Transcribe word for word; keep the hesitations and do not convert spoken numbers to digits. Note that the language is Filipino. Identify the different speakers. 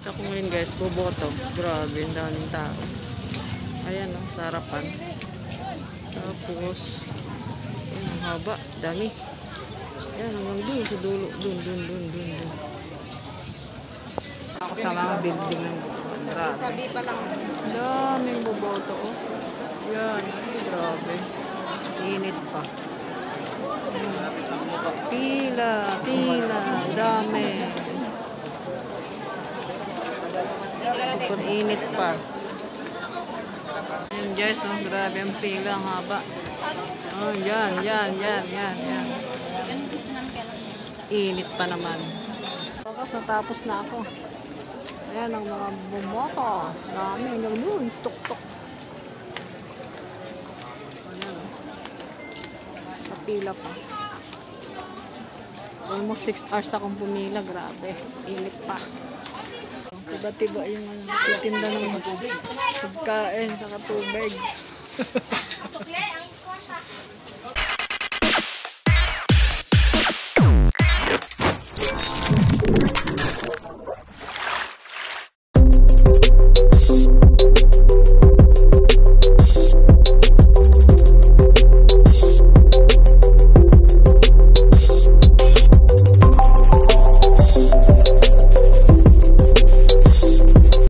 Speaker 1: Punta ko ngayon guys, boboto. Grabe, ang daming tao. Ayan o, oh, sarapan. Tapos, ayan, ang haba, dami. Ayan, hanggang dun, sa dulo, dun, dun, dun, dun, dun. Ako sa mga building ng grabe.
Speaker 2: Sabi pa lang.
Speaker 1: Daming boboto o. Oh. Ayan, grabe. Init pa. Pila, pila, dami. Super init pa. Ayan guys, oh, grabe ang pila, ang haba. Oh, yan, yan, yan, yan, yan. Init pa naman. Tapos natapos na ako. Ayan ang mga bumoto. Dami, hanggang doon, tuk-tuk. Ayan. Kapila pa. Almost six hours akong pumila. Grabe, init pa. Tiba-tiba yung ano, titinda ng pagkain sa katubig.